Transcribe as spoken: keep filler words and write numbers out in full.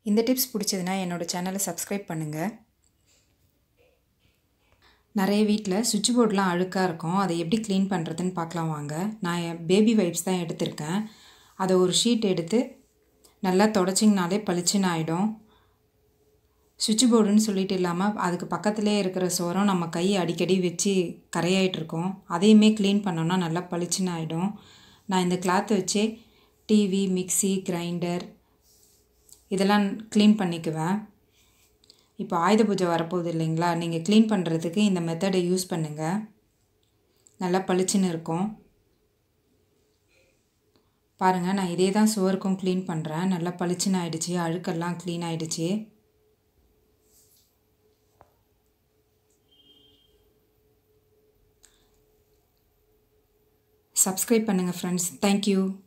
இந்த டிப்ஸ் பிடிச்சதுன்னா என்னோட சேனலை சப்ஸ்கிரைப் பண்ணுங்கள். நிறைய வீட்டில் சுவிட்ச் போர்டெலாம் அழுக்காக இருக்கும். அதை எப்படி க்ளீன் பண்ணுறதுன்னு பார்க்கலாம் வாங்க. நான் என் பேபி வைப்ஸ் தான் எடுத்திருக்கேன். அதை ஒரு ஷீட் எடுத்து நல்லா தொடச்சிங்கனாலே பளிச்சுன்னு ஆகிடும். சுவிட்ச் போர்டுன்னு சொல்லிட்டு இல்லாமல் அதுக்கு பக்கத்துலேயே இருக்கிற சோரம் நம்ம கை அடிக்கடி வச்சு கரையாயிட்ருக்கோம். அதையுமே க்ளீன் பண்ணோன்னா நல்லா பளிச்சுன்னு ஆகிடும். நான் இந்த கிளாத்தை வச்சே டிவி, மிக்சி, கிரைண்டர் இதெல்லாம் க்ளீன் பண்ணிக்குவேன். இப்போ ஆயுத பூஜை வரப்போகுது இல்லைங்களா, நீங்கள் க்ளீன் பண்ணுறதுக்கு இந்த மெத்தடை யூஸ் பண்ணுங்கள். நல்லா பளிச்சுன்னு இருக்கும். பாருங்கள், நான் இதே தான் சுவருக்கும் க்ளீன் பண்ணுறேன். நல்லா பளிச்சுன்னு ஆகிடுச்சி, அழுக்கெல்லாம் க்ளீன் ஆகிடுச்சி. சப்ஸ்கிரைப் பண்ணுங்கள் ஃப்ரெண்ட்ஸ். தேங்க்யூ.